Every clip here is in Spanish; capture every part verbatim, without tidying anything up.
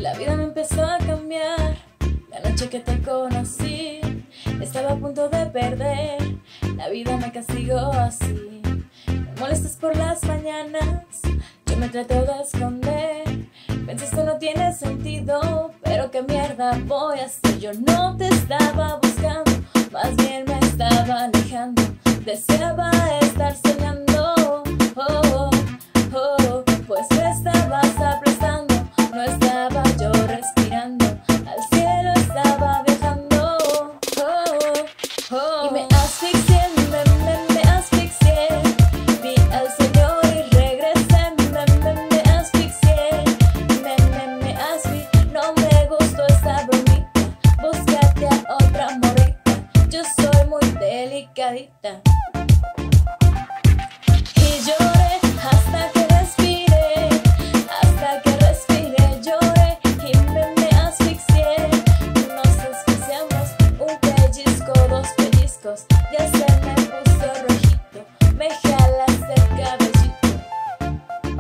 La vida me empezó a cambiar. La noche que te conocí, estaba a punto de perder. La vida me castigó así. Me molestas por las mañanas, yo me trato de esconder. Pensé esto no tiene sentido, pero qué mierda voy a hacer. Yo no te estaba buscando, más bien me estaba alejando. Deseaba estar soñando, oh, oh, oh, pues me estabas aplastando. No estaba yo respirando, al cielo estaba viajando, oh, oh. Y me asfixié, me, me, me asfixié. Vi al Señor y regresé, me, me, me asfixié. Me, me, me asfixié. No me gustó esta bromita, búscate a otra morrita. Yo soy muy delicadita. Y lloré hasta que respiré, hasta que respiré, lloré y me, me asfixié. Nos asfixiamos, un pellizco, dos pellizcos, ya se me puso rojito, me jalaste el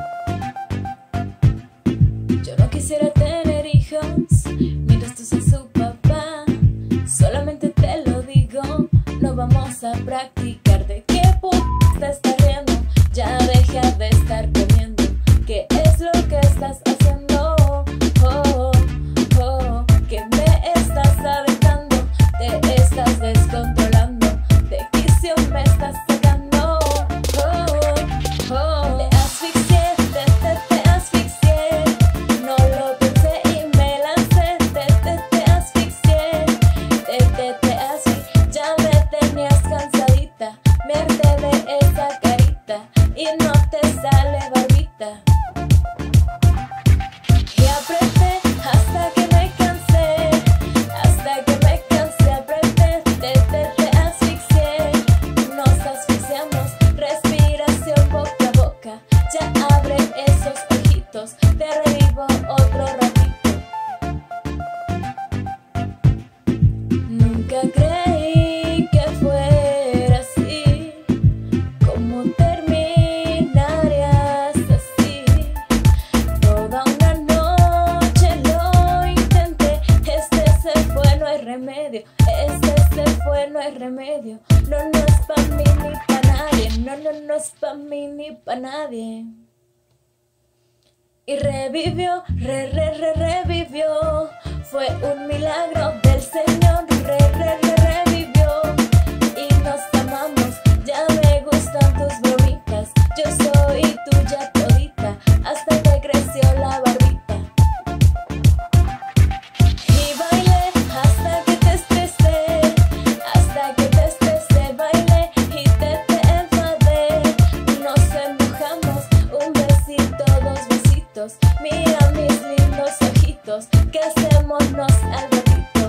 cabellito. Yo no quisiera tener hijos, mientras tú seas su papá. Solamente te lo digo, no vamos a practicar. ¿De qué puta te estás riendo? Ya deja de estar comiendo. ¿Qué es lo que estás haciendo? Oh, oh, oh, que me estás aventando, te estás descontrolando, de quicio me estás sacando. Oh, oh, oh. Te asfixié, te, te, te asfixié. No lo pensé y me lancé, te, te, te asfixié. Te, te, te asfixié. Ya me tenías cansadita, me harté de esa carita y no te sale barbita. Y apreté hasta que me cansé, hasta que me cansé, apreté, te, te, te asfixié. Nos asfixiamos, respiración boca a boca. Ya abre esos ojitos, te revivo otro ratito. Nunca creí que fuera así, como terminarías así. Toda una noche lo intenté, este se fue, no hay remedio. Este se fue, no hay remedio. No, no es pa' mí ni pa' nadie. No, no, no es pa' mí ni pa' nadie. Y revivió, re, re, re, revivió. Fue un milagro del Señor. Re, re, re, revivió. Y nos amamos, ya me gustan tus bromitas. Yo soy tuya todita, hasta que creció la barbita. Y bailé hasta que te estresé, hasta que te estresé. Bailé y te, te enfadé. Nos empujamos, un besito, dos besitos. Mira mis lindos ojitos, que hacémonos al ratito.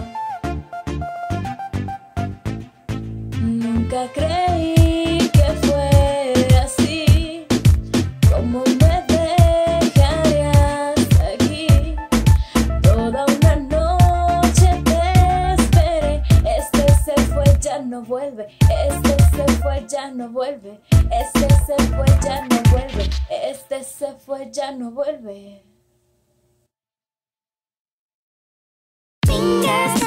Nunca creí que fuera así, como me dejarías aquí. Toda una noche te esperé. Este se fue, ya no vuelve. Este se fue, ya no vuelve. Este se fue, ya no vuelve. Este se fue, ya no vuelve. Fingers